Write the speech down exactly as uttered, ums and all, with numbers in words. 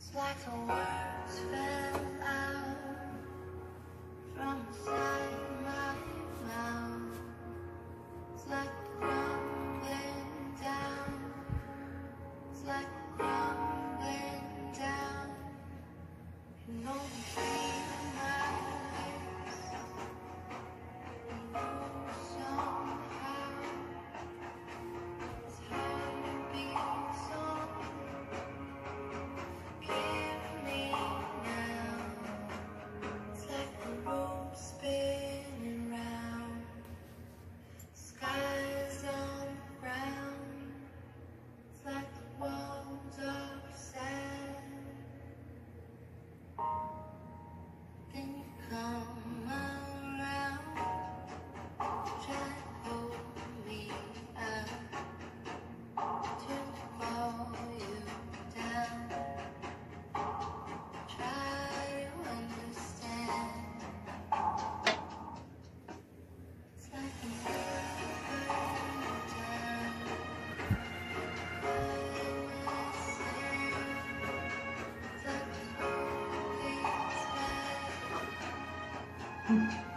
like the words fell out from inside my mouth. It's like crumbling down. It's like crumbling down. You know you feel my lips. You know somehow it's hard to be sorry. Forgive me now. It's like the room spinning round. Skies on the ground. It's like the walls are sad. Then you come around, try to hold me up, turn to fall you down. Try to understand. It's like I'm burning down by myself. It's like the whole thing's bad.